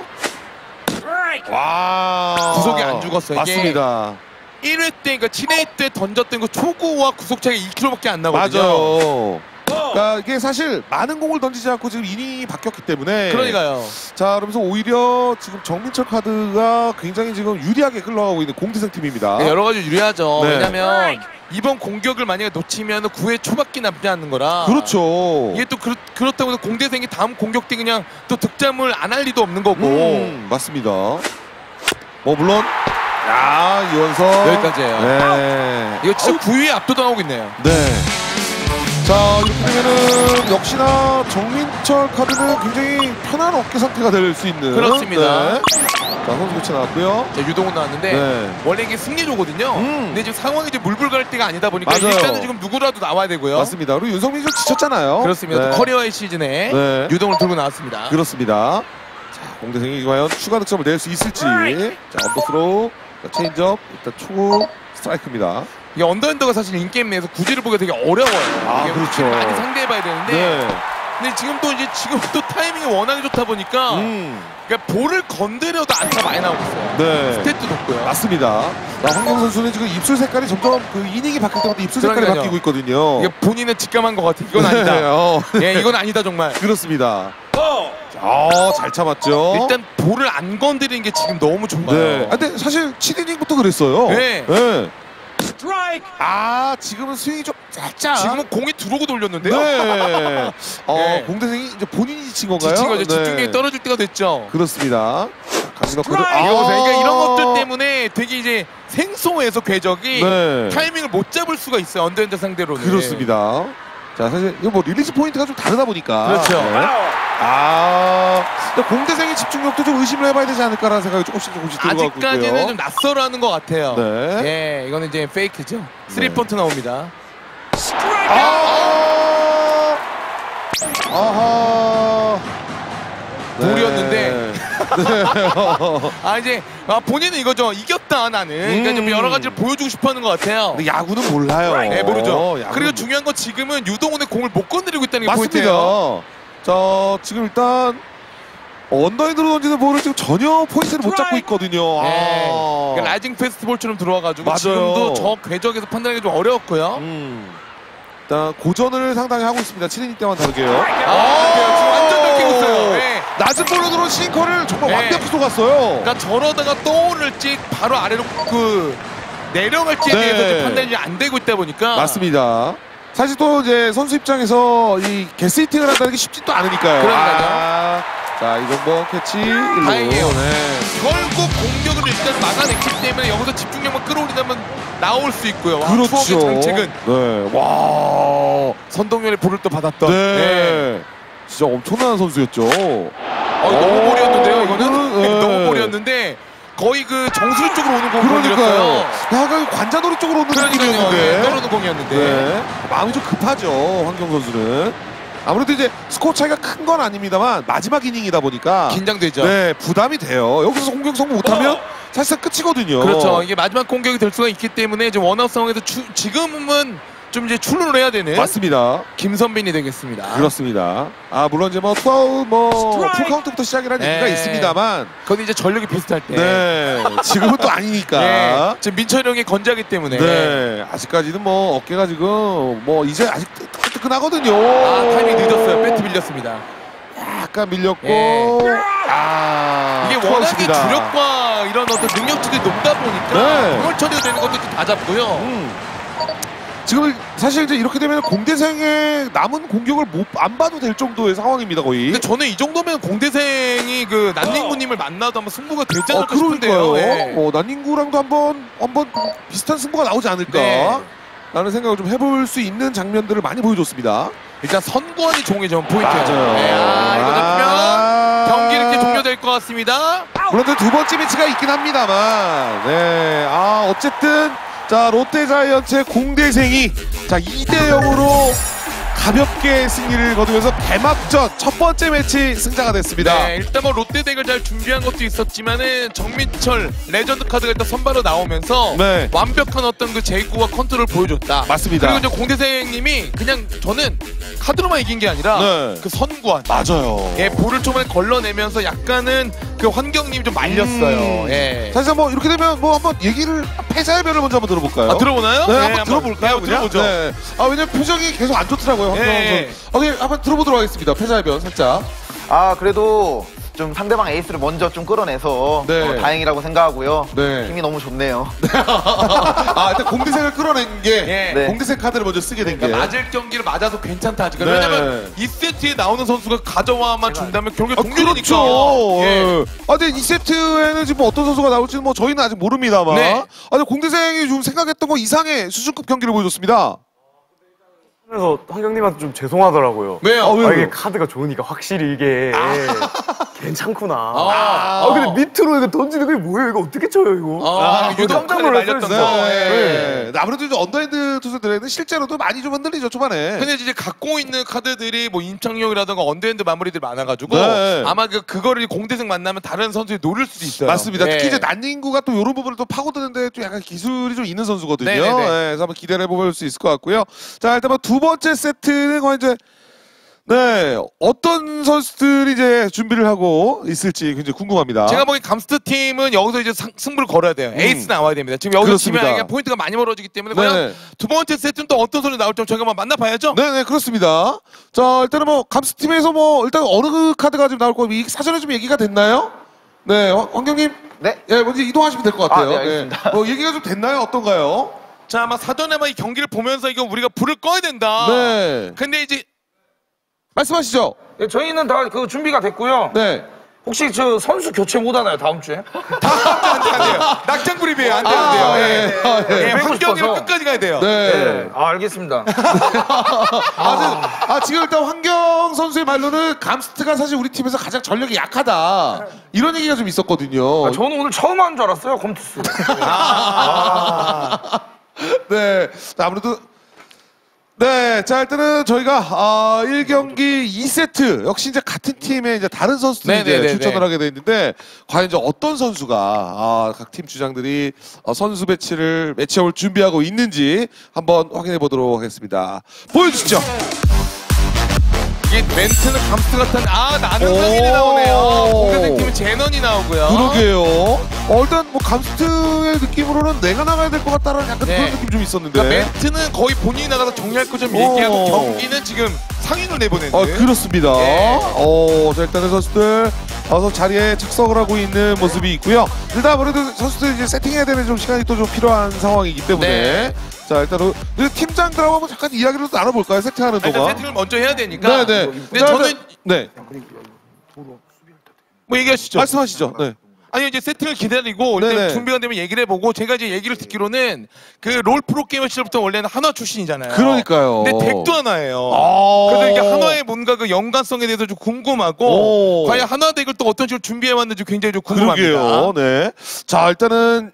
와. 구속이 안 죽었어요. 맞습니다. 1회 때, 그러니까 7회 때 던졌던 그 초구와 구속 차이가 2km밖에 안 나거든요. 맞아요. 그러니까 이게 사실 많은 공을 던지지 않고 지금 이닝이 바뀌었기 때문에. 그러니까요. 자, 그러면서 오히려 지금 정민철 카드가 굉장히 지금 유리하게 흘러가고 있는 공대생 팀입니다. 네, 여러 가지 유리하죠. 네. 왜냐면 이번 공격을 만약에 놓치면 9회 초밖에 남지 않는 거라. 그렇죠. 이게 또 그렇다고 해서 공대생이 다음 공격 때 그냥 또 득점을 안 할 리도 없는 거고. 맞습니다. 물론 야, 이원석 여기까지예요. 네. 이거 진짜 9위에 압도당하고 있네요. 네. 자, 이렇게 되면은 역시나 정민철 카드는 굉장히 편한 어깨 상태가 될 수 있는. 그렇습니다. 네. 자, 선수 교체 나왔고요. 자, 유동훈 나왔는데 네. 원래 이게 승리조거든요. 근데 지금 상황이 이제 물불 갈 때가 아니다 보니까 맞아요. 일단은 지금 누구라도 나와야 되고요. 맞습니다. 그리고 윤성민이 좀 지쳤잖아요. 그렇습니다. 네. 또 커리어의 시즌에 네. 유동을 들고 나왔습니다. 그렇습니다. 자, 공대생이 과연 추가 득점을 낼 수 있을지. 자, 언더스로우, 체인지업, 일단 초구 스트라이크입니다. 이게 언더핸더가 사실 인게임 내에서 구질을 보기가 되게 어려워요. 아, 이게 그렇죠. 많이 상대해봐야 되는데 네. 근데 지금 또 타이밍이 워낙에 좋다 보니까 그러니까 볼을 건드려도 안타 많이 나오고 있어요. 네. 스탯도 높고요. 맞습니다. 황경 선수는 지금 입술 색깔이 점점 그 이닝이 바뀔 때마다 입술 색깔이 그러니까요. 바뀌고 있거든요. 이게 본인은 직감한 것 같아. 이건 아니다. 네, 예, 이건 아니다 정말. 그렇습니다. 잘 참았죠. 일단 볼을 안 건드리는 게 지금 너무 좋아요. 네. 근데 사실 7이닝부터 그랬어요. 네. 네. 지금은 스윙이 좀 살짝. 지금은 공이 들어오고 돌렸는데요. 네. 네. 공대생이 이제 본인이 지친 건가요? 지친 거죠. 네. 집중력이 떨어질 때가 됐죠. 그렇습니다. 강민호코드. 그러니까 이런 것들 때문에 되게 이제 생소해서 궤적이 네. 타이밍을 못 잡을 수가 있어요. 언더핸드 상대로는. 그렇습니다. 자, 사실 이거 릴리즈 포인트가 좀 다르다 보니까. 그렇죠. 네. 근데 공대생의 집중력도 좀 의심을 해봐야 되지 않을까라는 생각이 조금씩 들어가고 있고요. 아직까지는 좀 낯설어하는 것 같아요. 네. 예, 이거는 이제 페이크죠. 3폰트 나옵니다. 아하. 볼이었는데. 이제 본인은 이거죠. 이겼다 나는. 그러니까 좀 여러 가지를 보여주고 싶어하는 것 같아요. 근데 야구는 몰라요. 네, 모르죠. 야구는 그리고 중요한 건 지금은 유동훈의 공을 못 건드리고 있다는 게 맞습니다. 포인트예요. 자, 지금 일단 언더핸드로 던지는 볼을 지금 전혀 포인트를 못 잡고 있거든요. 네. 그러니까 라이징 페스티벌처럼 들어와가지고 맞아요. 지금도 저 궤적에서 판단하기 좀 어려웠고요. 일단 고전을 상당히 하고 있습니다. 7이닝 때만 다르게요. 그래요. 지금 완전 낚이고 있어요. 네. 낮은 볼로 들어온 싱커를 정말 네. 완벽히 쏘갔어요. 그러니까 저러다가 떠오를지 바로 아래로 내려갈지에 네. 대해서 지금 판단이 안 되고 있다 보니까 맞습니다. 사실 또 이제 선수 입장에서 이 게스히팅을 한다는 게 쉽지도 않으니까요. 그러니까요. 자, 이정범 캐치 1루. 다행이에요. 네. 결국 공격을 일단 막아냈기 때문에 여기서 집중력만 끌어올리다면 나올 수 있고요. 와, 그렇죠. 추억의 장책은 네. 와. 선동열의 볼을 또 받았던. 네. 진짜 엄청난 선수였죠. 너무 볼이었는데요. 이거는 네. 너무 볼이었는데 거의 그 정수리 쪽으로 오는 공을 그러니까요. 건드렸어요. 약간 관자놀이 쪽으로 오는 그러니까요. 느낌이었는데. 떨어는 공이었는데. 네. 마음이 좀 급하죠. 황경 선수는. 아무래도 이제 스코어 차이가 큰 건 아닙니다만 마지막 이닝이다 보니까 긴장되죠. 네, 부담이 돼요. 여기서 공격 성공 못하면 사실상 끝이거든요. 그렇죠. 이게 마지막 공격이 될 수가 있기 때문에 이제 원아웃 상황에서 지금은 좀 이제 출루를 해야 되는 맞습니다. 김선빈이 되겠습니다. 그렇습니다. 물론 이제 투아웃 풀카운트부터 시작이라는 얘기가 있습니다만 그건 이제 전력이 비슷할 때. 네, 지금은 또 아니니까. 네, 지금 민철이 형이 건재하기 때문에. 네, 아직까지는 어깨가 지금 이제 아직 뜨끈뜨끈하거든요. 타이밍 늦었어요. 배트 밀렸습니다. 약간 밀렸고. 이게 워낙에 투아웃입니다. 주력과 이런 어떤 능력치들이 높다 보니까 네. 그걸 처리가 되는 것도 다 잡고요. 지금 사실 이제 이렇게 되면 공대생의 남은 공격을 안 봐도 될 정도의 상황입니다, 거의. 근데 저는 이 정도면 공대생이 그 난닝구님을 만나도 한번 승부가 되지 않을까 싶은데요. 그러니까요. 네. 난닝구랑도 한번 비슷한 승부가 나오지 않을까. 네. 라는 생각을 좀 해볼 수 있는 장면들을 많이 보여줬습니다. 일단 선구안이 종이 좀 포인트예요. 맞아요. 네, 이거 잡히면 경기 이렇게 종료될 될 것 같습니다. 물론 두 번째 매치가 있긴 합니다만, 네, 어쨌든 자 롯데 자이언츠의 공대생이 자 2대0으로 가볍게 승리를 거두면서 개막전 첫 번째 매치 승자가 됐습니다. 네, 일단 뭐 롯데 덱을 잘 준비한 것도 있었지만은 정민철 레전드 카드가 일단 선발로 나오면서 네. 완벽한 어떤 그 제구와 컨트롤을 보여줬다. 맞습니다. 그리고 이제 공대생님이 그냥 저는 카드로만 이긴 게 아니라 네. 그 선구안. 맞아요. 예, 볼을 초반에 걸러내면서 약간은 그 환경님이 좀 말렸어요. 예. 사실 뭐 이렇게 되면 뭐 한번 얘기를 패자의 별을 먼저 한번 들어볼까요? 아, 들어보나요? 네, 한번 들어볼까요? 네, 들어보죠. 네. 왜냐면 표정이 계속 안 좋더라고요. 황경영 예. 선수. 네, 한번 들어보도록 하겠습니다. 패자의 별 살짝. 그래도 좀 상대방 에이스를 먼저 좀 끌어내서 네. 다행이라고 생각하고요. 네. 힘이 너무 좋네요. 일단 공대생을 끌어낸 게 예. 네. 공대생 카드를 먼저 쓰게 된 게. 그러니까 맞을 경기를 맞아도 괜찮다 지금. 네. 왜냐면 2세트에 나오는 선수가 가져와만 준다면 결국에 동률이니까. 그렇죠. 예. 근데 2세트에는 지금 어떤 선수가 나올지는 뭐 저희는 아직 모릅니다만. 네. 근데 공대생이 좀 생각했던 거 이상의 수준급 경기를 보여줬습니다. 그래서 환경님한테 좀 죄송하더라고요. 왜요? 왜요? 이게 카드가 좋으니까 확실히 이게 괜찮구나. 근데 네. 밑으로 이거 던지는 게 뭐예요? 이거 어떻게 쳐요, 이거? 유독 깜짝 카드를 놀랐어요, 날렸던 진짜. 거. 네. 아무래도 이제 언더핸드 투수들에는 실제로도 많이 좀 흔들리죠, 초반에. 근데 이제 갖고 있는 카드들이 뭐 임창용이라든가 언더핸드 마무리들이 많아가지고 네. 아마 그거를 공대생 만나면 다른 선수들이 노릴 수도 있어요. 맞습니다. 예. 특히 이제 난닝구가 또 이런 부분을 또 파고드는데 좀 약간 기술이 좀 있는 선수거든요. 네네네. 네, 그래서 한번 기대를 해볼 수 있을 것 같고요. 자, 일단 뭐 두 번째 세트는 거의 이제 네 어떤 선수들이 이제 준비를 하고 있을지 굉장히 궁금합니다. 제가 보기엔 감스트 팀은 여기서 이제 승부를 걸어야 돼요. 에이스 나와야 됩니다. 지금 여기서 그렇습니다. 지면 포인트가 많이 멀어지기 때문에 네네. 과연 두 번째 세트는 또 어떤 선수 나올지 저희가 한번 만나봐야죠. 네네 그렇습니다. 자 일단은 뭐 감스 팀에서 뭐 일단 어느 카드가 지금 나올 거고 사전에 좀 얘기가 됐나요? 네 황경님. 네. 예 먼저 이동하시면 될 것 같아요. 네, 알겠습니다. 뭐 얘기가 좀 됐나요? 어떤가요? 자, 아마 사전에만 이 경기를 보면서 이거 우리가 불을 꺼야 된다. 네. 근데 이제 말씀하시죠. 예, 저희는 다 그 준비가 됐고요. 네. 혹시 저 선수 교체 못 하나요 다음 주에? 안 돼요. 낙장 불입이에요. 안 돼요. 예. 예, 빼고 환경이랑 싶어서. 끝까지 가야 돼요. 네. 알겠습니다. 지금 일단 황경 선수의 말로는 감스트가 사실 우리 팀에서 가장 전력이 약하다 이런 얘기가 좀 있었거든요. 저는 오늘 처음 하는 줄 알았어요 컴투스. 네, 자, 아무래도 네, 자 일단은 저희가 1경기 2세트 역시 이제 같은 팀의 이제 다른 선수들이 이제 네네네네. 출전을 하게 돼 있는데 과연 이제 어떤 선수가 각 팀 주장들이 선수 매치업을 준비하고 있는지 한번 확인해 보도록 하겠습니다. 보여주시죠. 이게 멘트는 감스트 같은 나는상이 오. 나오네요. 공대생 팀은 제넌이 나오고요. 그러게요. 일단 뭐 감스트의 느낌으로는 내가 나가야 될 것 같다라는 약간 네. 그런 느낌 좀 있었는데. 그러니까 멘트는 거의 본인이 나가서 정리할 거 좀 얘기하고 경기는 지금 상위를 내보내는. 그렇습니다. 예. 자, 일단은 선수들 어서 자리에 착석을 하고 있는 모습이 있고요. 일단 아무래도 선수들이 이제 세팅해야 되는 좀 시간이 또 좀 필요한 상황이기 때문에. 네. 자, 일단은 팀장들하고 한번 잠깐 이야기를 또 나눠볼까요? 세팅하는 일단 동안. 세팅을 먼저 해야 되니까. 네네. 근데 자, 저는 네. 뭐 얘기하시죠. 말씀하시죠. 네. 아니 이제 세팅을 기다리고 일단 네네. 준비가 되면 얘기를 해보고 제가 이제 얘기를 듣기로는 그 롤 프로게이머 시절부터 원래는 한화 출신이잖아요. 그러니까요. 근데 덱도 하나예요. 아. 그래서 이게 한화의 뭔가 그 연관성에 대해서 좀 궁금하고 과연 한화 덱을 또 어떤 식으로 준비해왔는지 굉장히 좀 궁금합니다. 그러게요. 네. 자, 일단은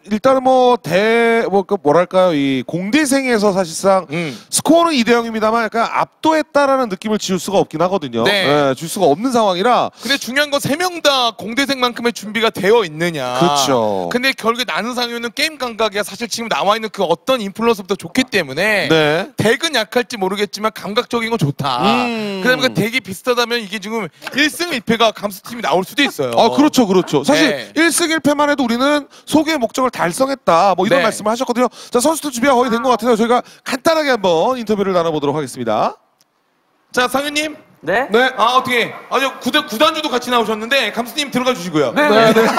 뭐랄까요? 이 공대생에서 사실상 스코어는 2대0입니다만 약간 압도했다라는 느낌을 지울 수가 없긴 하거든요. 네. 줄 수가 없는 상황이라. 근데 중요한 건 3명 다 공대생만큼의 준비가 되어 있느냐. 그렇죠. 근데 결국에 나는 상유는 게임 감각이 사실 지금 나와 있는 그 어떤 인플루언서부터 좋기 때문에 네. 덱은 약할지 모르겠지만 감각적인 건 좋다. 그다음에 그 덱이 비슷하다면 이게 지금 1승 1패가 감스팀이 나올 수도 있어요. 그렇죠, 그렇죠. 사실 네. 1승 1패만 해도 우리는 소개의 목적을 달성했다. 뭐 이런 네. 말씀을 하셨거든요. 자, 선수들 준비가 거의 된 것 같아요. 저희가 간단하게 한번 인터뷰를 나눠보도록 하겠습니다. 자, 상윤님. 네? 네. 어떻게? 구단주도 같이 나오셨는데 감스님 들어가 주시고요. 네.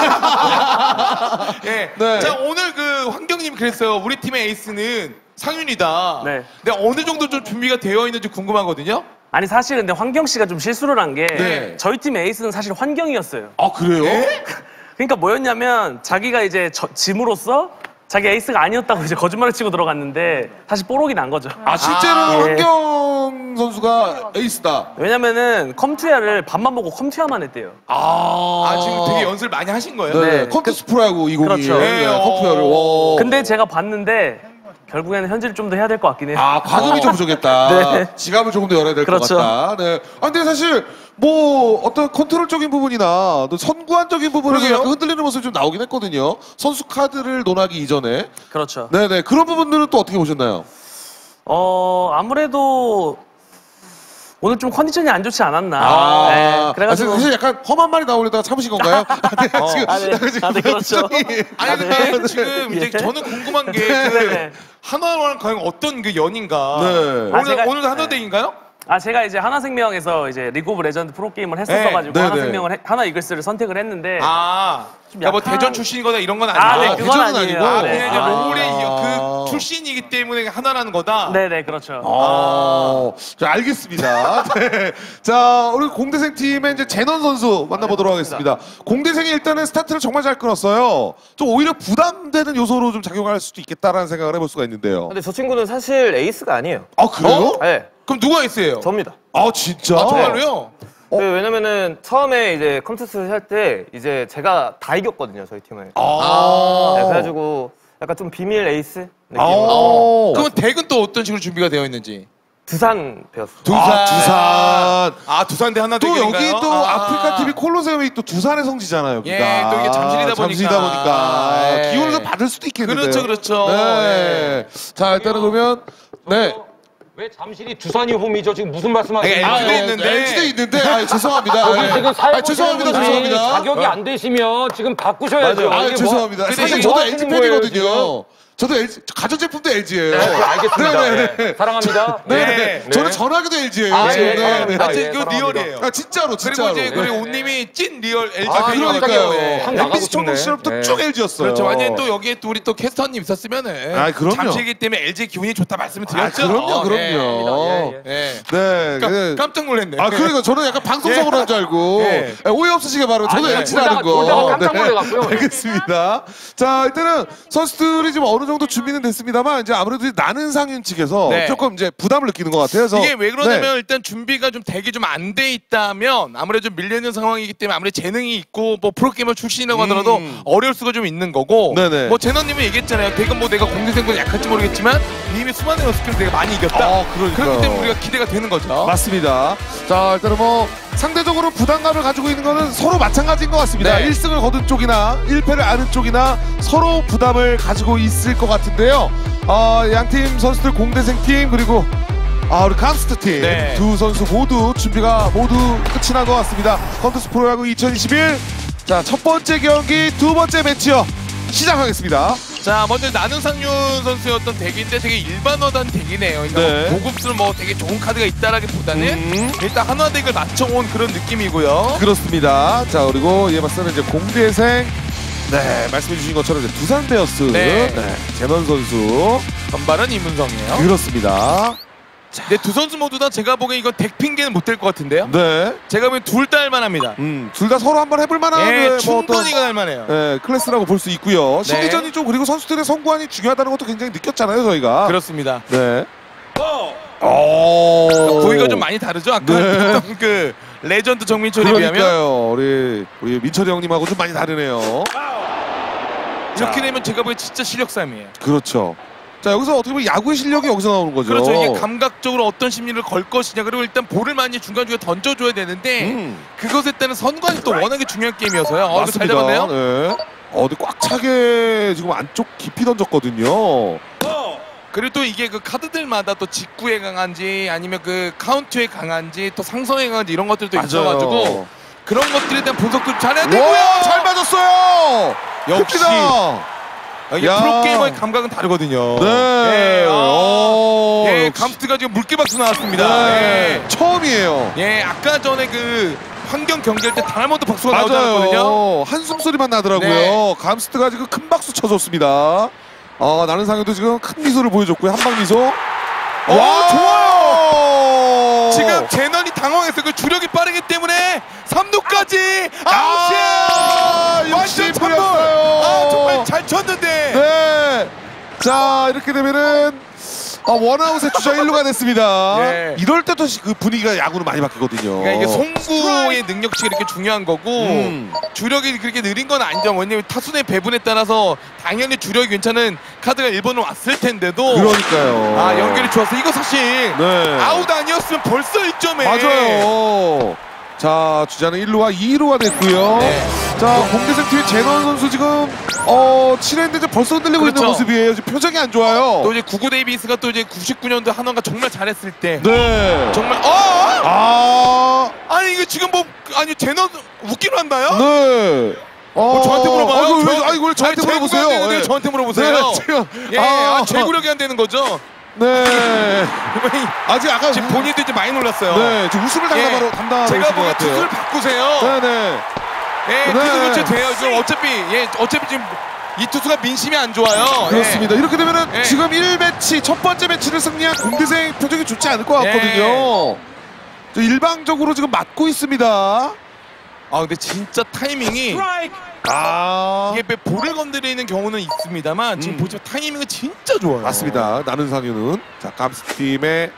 예. 네. 자, 오늘 그 환경님 그랬어요. 우리 팀의 에이스는 상윤이다. 네. 근데 어느 정도 좀 준비가 되어 있는지 궁금하거든요. 아니 사실 근데 환경 씨가 좀 실수를 한 게 네. 저희 팀 에이스는 사실 환경이었어요. 그래요? 그러니까 뭐였냐면 자기가 이제 짐으로써 자기 에이스가 아니었다고 이제 거짓말을 치고 들어갔는데 사실 뽀록이 난 거죠. 아, 실제로는 예. 환경 선수가 에이스다. 왜냐면은 컴투야를 밥만 보고 컴투야만 했대요. 지금 되게 연습을 많이 하신 거예요? 네, 네. 컴투스 프로야구 2021. 그렇죠. 네, 컴투야를. 와. 근데 제가 봤는데 결국에는 현질을 좀 더 해야 될 것 같긴 해요. 과금이 좀 부족했다. 네. 지갑을 조금 더 열어야 될 것 그렇죠. 같다. 네. 근데 사실 뭐 어떤 컨트롤적인 부분이나 또 선구안적인 부분에서 그러게요. 약간 흔들리는 모습이 좀 나오긴 했거든요. 선수 카드를 논하기 이전에. 그렇죠. 네네. 그런 부분들은 또 어떻게 보셨나요? 아무래도 오늘 좀 컨디션이 안 좋지 않았나. 네, 그래가지고 사실 약간 험한 말이 나오려다가 참으신 건가요? 네, 지금 네, 그렇죠. 아니 근데 지금 이제 예. 저는 궁금한 게 네네. 한화랑 과연 어떤 그 연인가? 네. 오늘도 한화대인가요? 제가 이제 하나생명에서 이제 리그 오브 레전드 프로게임을 했었어가지고 네, 하나생명을 하나 이글스를 선택을 했는데 뭐 약간- 대전 출신이거나 이런 건 아니고 네, 그건 대전은 아니에요. 아니고. 네. 그냥 이제 롤의 그 출신이기 때문에 하나라는 거다. 네네, 그렇죠. 자, 알겠습니다. 네. 자, 우리 공대생 팀의 이제 제넌 선수 만나보도록 하겠습니다. 공대생이 일단은 스타트를 정말 잘 끊었어요. 좀 오히려 부담되는 요소로 좀 작용할 수도 있겠다라는 생각을 해볼 수가 있는데요. 근데 저 친구는 사실 에이스가 아니에요. 아, 그래요? 네, 그럼 누가 에이스예요? 접니다. 진짜? 정말로요? 왜냐면은 처음에 이제 컴투스 할 때 이제 제가 다 이겼거든요, 저희 팀을. 네, 그래가지고 약간 좀 비밀 에이스 느낌으로 그러면 덱은 또 어떤 식으로 준비가 되어 있는지? 두산 배웠어요. 두산. 두산 대 하나 또 대결인가요? 여기 또 아프리카 TV 콜로세움이 또 두산의 성지잖아요. 여기가. 예, 또 이게 잠실이다 보니까. 예. 기운을 좀 받을 수도 있겠는데요. 그렇죠. 네. 자, 일단은 그러면 네. 왜 잠실이 두산이 홈이죠? 지금 무슨 말씀하시는 LG 도 있는데. LG도 있는데. 죄송합니다. 여기 지금 사회보시는 죄송합니다. 분들이 죄송합니다. 자격이 안 되시면 지금 바꾸셔야죠. 이게 죄송합니다. 뭐, 사실 뭐 저도 하시는 LG 거예요, 팬이거든요. 저도 LG, 가전제품도 LG예요. 네, 알겠습니다. 네. 네. 사랑합니다. 네. 저는 전화기도 LG예요. 아, 지금. 네. 사랑합니다. 하여튼 예, 이거 사랑합니다. 리얼이에요. 진짜로, 그리고 진짜로. 이제 그리고 온님이 찐 리얼 LG 그러니까요. 팬이거든요. 한 나가고 MBC 청동 싶네. 시절부터 네. 쭉 LG였어요. 그렇죠. 완전 또 여기에 또 우리 또 캐스터님 있었으면은 그럼요. 잠실이기 때문에 LG 기운이 좋다 말씀을 드렸죠. 그럼요, 그럼요. 예. 네. 깜짝 놀랐네. 그러니까 저는 약간 방송적으로 한 줄 알고 예. 오해 없으시게 바로 저도 아니, LG라는 거. 돌다가 깜짝 놀래갖고요. 알겠습니다. 자, 일단은 선수들이 지금 어느 정도 준비는 됐습니다만 이제 아무래도 나는 상윤 측에서 네. 조금 이제 부담을 느끼는 것 같아요. 그래서 이게 왜 그러냐면 네. 일단 준비가 좀 되게 좀 안 돼 있다면 아무래도 좀 밀려있는 상황이기 때문에 아무래도 재능이 있고 뭐 프로게이머 출신이라고 하더라도 어려울 수가 좀 있는 거고 네네. 뭐 제너님은 얘기했잖아요. 대금 뭐 내가 공대생보다 약할지 모르겠지만 이미 수많은 연습들을 내가 많이 이겼다. 그러니까요. 그렇기 때문에 우리가 기대가 되는 거죠. 맞습니다. 자, 일단은 뭐 상대적으로 부담감을 가지고 있는 거는 서로 마찬가지인 것 같습니다. 네. 1승을 거둔 쪽이나 1패를 아는 쪽이나 서로 부담을 가지고 있을 것 같은데요. 양팀 선수들 공대생 팀 그리고 우리 감스트 팀 네. 두 선수 모두 준비가 모두 끝이 난 것 같습니다. 컴투스 프로야구 2021 자, 첫 번째 경기 두 번째 매치업 시작하겠습니다. 자, 먼저 나는 상윤 선수의 어떤 덱인데 되게 일반화된 덱이네요. 그러니까 네. 뭐 고급스러운 뭐 되게 좋은 카드가 있다라기보다는 일단 한화 덱을 맞춰온 그런 느낌이고요. 그렇습니다. 자, 그리고 이에 맞서는 이제 공대생 네, 말씀해 주신 것처럼 이제 두산 베어스 네. 제넌 선수 전발은 이문성이에요. 그렇습니다. 근데 두 선수 모두 다 제가 보기엔 이거 덱 핑계는 못 될 것 같은데요. 네, 제가 보기엔 둘 다 할만합니다. 둘 다 서로 한번 해볼 만한 예, 뭐 충분히 이건 할만해요. 클래스라고 볼 수 있고요. 심리전이 좀 그리고 선수들의 선구안이 중요하다는 것도 굉장히 느꼈잖아요, 저희가. 그렇습니다. 네. 부위가 좀 많이 다르죠? 아까 했던 그 레전드 정민철에 비하면 그러니까요. 우리 민철이 형님하고 좀 많이 다르네요. 이렇게 되면 제가 보기엔 진짜 실력 싸움이에요. 그렇죠. 자, 여기서 어떻게 보면 야구의 실력이 여기서 나오는 거죠. 그렇죠. 이게 감각적으로 어떤 심리를 걸 것이냐 그리고 일단 볼을 많이 중간중간에 던져줘야 되는데 그것에 따른 선관이 또 워낙에 중요한 게임이어서요. 이거 잘 잡았네요. 네. 근데 꽉 차게 지금 안쪽 깊이 던졌거든요. 그리고 또 이게 그 카드들마다 또 직구에 강한지 아니면 그 카운트에 강한지 또 상성에 강한지 이런 것들도 있어가지고 그런 것들에 대한 분석도 잘해야 되고요. 와, 잘 맞았어요. 역시. 큽니다. 이게 야. 프로게이머의 감각은 다르거든요. 네. 예, 역시. 감스트가 지금 물개박수 나왔습니다. 네. 처음이에요. 예, 아까 전에 그 환경 경기할 때 단 한 번도 박수가 나오지 않았거든요. 맞아요. 한숨 소리만 나더라고요. 네. 감스트가 지금 큰 박수 쳐줬습니다. 나는 상현도 지금 큰 미소를 보여줬고요. 한방 미소. 와, 좋아요. 지금 제넌이 당황했어요. 그 주력이 빠르기 때문에 3루까지 아웃이에요. 역시 완전 천볼. 뿌렸어요. 정말 잘 쳤는데. 네. 자, 이렇게 되면은 원아웃의 주자 1루가 됐습니다. 예. 이럴 때도 그 분위기가 야구로 많이 바뀌거든요. 그러니까 이게 송구의 능력치가 이렇게 중요한 거고 주력이 그렇게 느린 건 아니죠. 왜냐면 타순의 배분에 따라서 당연히 주력이 괜찮은 카드가 1번으로 왔을 텐데도 그러니까요. 아 연결이 좋았어. 이거 사실 네. 아웃 아니었으면 벌써 1점에 맞아요. 자, 주자는 1루와 2루가 됐고요. 네. 자, 공대생 팀의 제넌 선수 지금 7회인데 벌써 흔들리고 있는 그렇죠. 모습이에요. 지금 표정이 안 좋아요. 또 이제 구구 데이비스가 또 이제 99년도 한화가 정말 잘했을 때 네. 정말 아니 이거 지금 뭐 아니 제너 웃기로 한다요? 네. 저한테 물어봐요. 이걸 저한테 물어보세요. 네. 네. 저한테 물어보세요. 네, 지금 예, 제구력이 안 되는 거죠. 네. 아직 아까 지금 본인도 이제 많이 놀랐어요. 네, 지금 웃음을 담당하러 제가 오신 것 보기엔 같아요. 투수를 바꾸세요. 네네. 예, 네. 투수 교체 돼요. 지금 어차피 지금 이 투수가 민심이 안 좋아요. 그렇습니다. 이렇게 되면은 예. 지금 1매치 첫 번째 매치를 승리한 공대생 표정이 좋지 않을 것 예. 같거든요. 저 일방적으로 지금 맞고 있습니다. 아 근데 진짜 타이밍이 이게 볼을 건드리는 경우는 있습니다만 지금 보시면 타이밍은 진짜 좋아요. 맞습니다. 나는 상유는 자 감스 팀의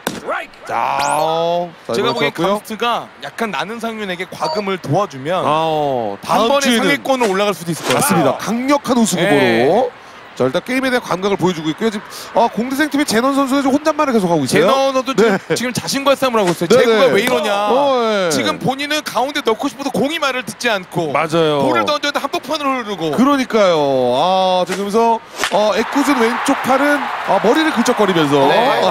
제가 보기엔 감스트가 약간 나는 상윤에게 과금을 도와주면 한 다음 번에 주에는 상위권을 올라갈 수도 있을 것 같아요. 맞습니다. 강력한 우승 후보로. 자 일단 게임에 대한 감각을 보여주고 있고요. 지금 공대생 팀의 제넌 선수가 지금 혼잣말을 계속하고 있어요. 제너도 네. 지금 자신과의 싸움을 하고 있어요. 네, 제구가 네. 왜 이러냐. 네. 지금 본인은 가운데 넣고 싶어도 공이 말을 듣지 않고 맞아요. 볼을 던졌는데 한복판으로 흐르고 그러니까요. 지금서 애꿎은 왼쪽 팔은 머리를 긁적거리면서 네.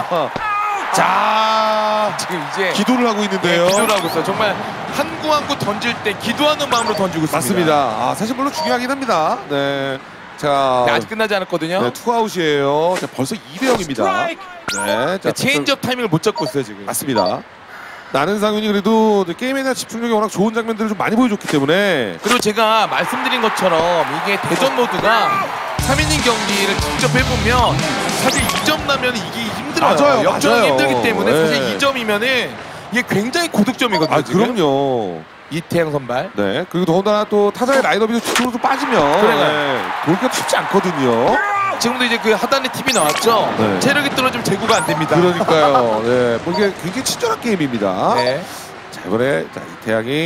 자 지금 이제 기도를 하고 있는데요. 기도를 하고 있어요. 정말 한 구 한 구 던질 때 기도하는 마음으로 던지고 있습니다. 맞습니다. 사실 물론 중요하긴 합니다. 네. 자, 네, 아직 끝나지 않았거든요. 네, 투아웃이에요. 자, 벌써 2대0입니다. 네, 자, 체인지업 타이밍을 못 잡고 있어요 지금. 맞습니다. 나는 상윤이 그래도 게임에 대한 집중력이 워낙 좋은 장면들을 좀 많이 보여줬기 때문에 그리고 제가 말씀드린 것처럼 이게 대전 모드가 3이닝 경기를 직접 해보면 사실 2점 나면 이기기 힘들어요. 맞아요, 역전하기 맞아요. 힘들기 때문에 네. 사실 2점이면은 이게 굉장히 고득점이거든요. 지금. 그럼요. 이태양 선발. 네, 그리고 더군다나 또 타자의 라인업이 뒤쪽으로 좀 빠지면 그러니까요. 돌기가 쉽지 않거든요. 지금도 이제 그 하단에 TV 나왔죠. 네. 체력이 떨어지면 제구가 안 됩니다. 그러니까요. 네, 뭐 이게 굉장히 친절한 게임입니다. 네. 자, 이번에 이태양이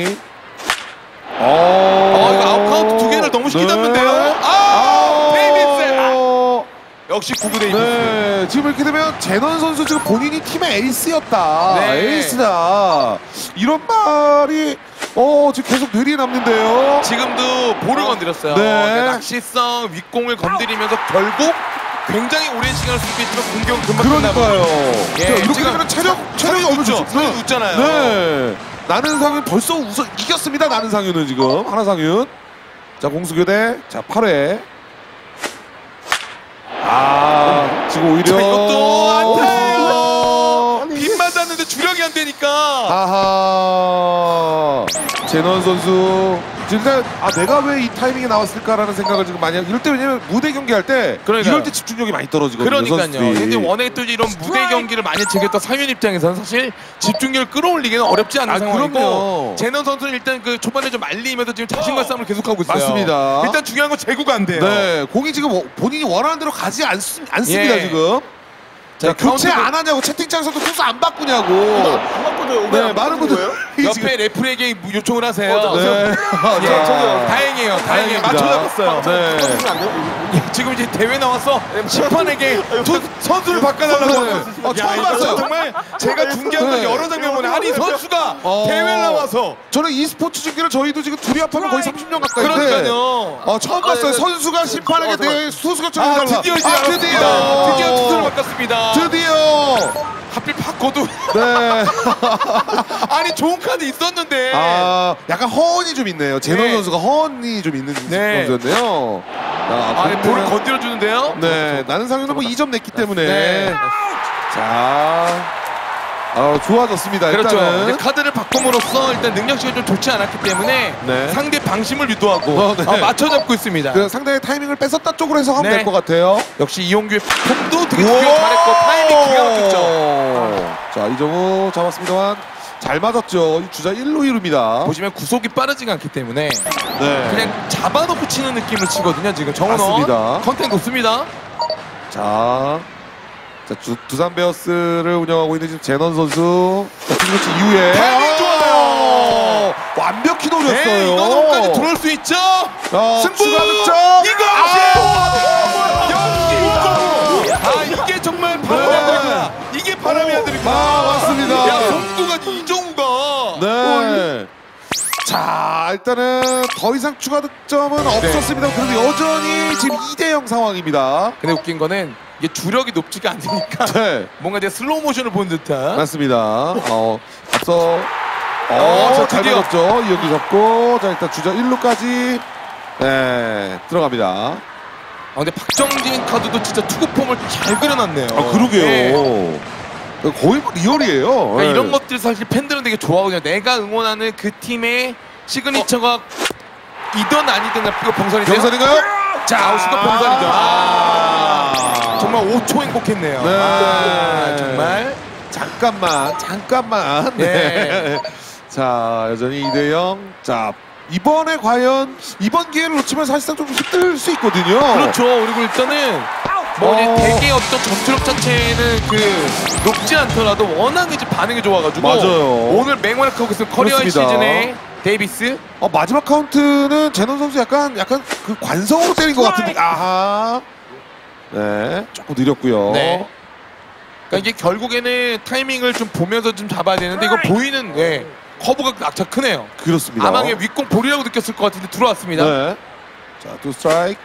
이거 아웃카운트 2개를 너무 쉽게 잡는데요. 데이비스. 역시 구구 데이비스. 네, 지금 이렇게 되면 제넌 선수 지금 본인이 팀의 에이스였다. 네. 에이스다. 이런 말이 지금 계속 뇌리에 남는데요. 지금도 볼을 건드렸어요. 네. 그러니까 낚시성 윗공을 건드리면서 결국 굉장히 오랜 시간을 쓰고 있지만 공격은 금방 끝나고. 그러니까요. 예, 이렇게 지금 되면 체력이 어느 웃죠. 정도 손이 웃잖아요. 네. 나는 상윤 벌써 이겼습니다. 나는 상윤은 지금 하나 상윤. 자 공수교대. 자 8회. 지금 오히려 자, 이것도 안타예요. 빗 맞았는데 주력이 안 되니까. 아하. 제넌 선수 일단 내가 왜 이 타이밍에 나왔을까라는 생각을 지금 많이 하고 이럴 때 왜냐면 무대 경기할 때 그러니까요. 이럴 때 집중력이 많이 떨어지거든요. 그러니까요. 선수들이. 근데 워낙에 또 이런 무대 경기를 많이 즐겼던 상윤 입장에서는 사실 집중력을 끌어올리기는 어렵지 않은 상황이고 그럼요. 제넌 선수는 일단 그 초반에 좀 말리면서 지금 자신과의 싸움을 계속하고 있어요. 맞습니다. 일단 중요한 건 제구가 안 돼요. 네, 공이 지금 본인이 원하는 대로 가지 않습니다 예. 지금. 자, 교체 카운트- 안 하냐고 채팅창에서도 투수 안 바꾸냐고. 안 바꿔줘요. 네, 많은 분들 옆에 레프리에게 요청을 하세요. 네. 예. 다행이에요. 다행입니다. 맞춰 잡았어요. 네. 지금 이제 대회 나와서 심판에게 선수를 바꿔달라고 하는. 처음 봤어요. 정말 제가 중계한 건 네. 여러 장면 보네. 아니 선수가 대회 나와서. 저는 e스포츠 중계를 저희도 지금 둘이 합하면 거의 30년 가까이인데. 그러니까요. 처음 봤어요. 선수가 심판에게 대해 투수 교체를 해달라. 드디어 이제 드디어. 알았습니다. 드디어 투수를 바꿨습니다. 드디어. 하필 바꿔도 네. 아니 좋은 카드 있었는데. 약간 허언이 좀 있네요. 제넌 네. 선수가 허언이 좀 있는 네. 선수였네요. 아니 볼을 건드려 주는데요. 네, 나는 상윤은 뭐 2점 냈기 때문에. 네. 자, 좋아졌습니다. 그렇죠. 일단은. 이제 카드를 바꿈으로써 일단 능력치가 좀 좋지 않았기 때문에 네. 상대 방심을 유도하고 네. 맞춰 잡고 있습니다. 그 상대의 타이밍을 뺏었다 쪽으로 해서 하면 네. 될 것 같아요. 역시 이용규의 폼도 되게 중요 잘했고 타이밍 기가 막혔죠. 자, 이정우 잡았습니다만 잘 맞았죠. 이 주자 1루 2루입니다. 보시면 구속이 빠르지가 않기 때문에 네. 그냥 잡아놓고 치는 느낌을 치거든요. 지금 정은원 맞습니다. 컨택 높습니다. 자, 두산 베어스를 운영하고 있는 지금 제넌 선수. 자, 피지코치 이후에 타이밍 좋아요. 완벽히 노렸어요. 네, 이거 너무까지 들어올 수 있죠. 승부 추가 득점. 이것이 이게 정말 바람이 안 들구나. 이게 바람이 안 들구나. 맞습니다. 야, 송구가 이종우가. 네. 자, 일단은 더 이상 추가 득점은 없었습니다. 그래도 여전히 지금 2대0 상황입니다. 근데 웃긴 거는 이게 주력이 높지가 않으니까 네. 뭔가 이제 슬로우 모션을 본 듯한. 맞습니다. 앞서 자, 잘 드디어. 맞았죠. 이영기 잡고 자 일단 주자 1루까지 네, 들어갑니다. 근데 박정진 카드도 진짜 투구폼을 잘 그려놨네요. 그러게요. 네. 거의 뭐 리얼이에요. 그러니까 네. 이런 것들 사실 팬들은 되게 좋아하거든요. 내가 응원하는 그 팀의 시그니처가 이든 아니든 이거 병선이죠. 병선인가요? 자, 아웃시가 병선이죠. 정말 5초 행복했네요. 네. 정말. 잠깐만. 네. 네. 자, 여전히 2대0. 자, 이번에 과연 이번 기회를 놓치면 사실상 좀 힘들 수 있거든요. 그렇죠. 그리고 일단은 뭐 이제 대개 어떤 전투력 자체는 높지 않더라도 워낙 이제 반응이 좋아가지고 맞아요. 오늘 맹활약하고 있을 커리어 그렇습니다. 시즌에 데이비스 마지막 카운트는 제넌 선수 약간 그 관성으로 때린 것 같은데. 아하. 네, 조금 느렸고요. 네. 그러니까 이게 결국에는 타이밍을 좀 보면서 좀 잡아야 되는데 이거 보이는 커브가 낙차 크네요. 그렇습니다. 아망의 윗공 볼이라고 느꼈을 것 같은데 들어왔습니다. 네. 자, 투 스트라이크.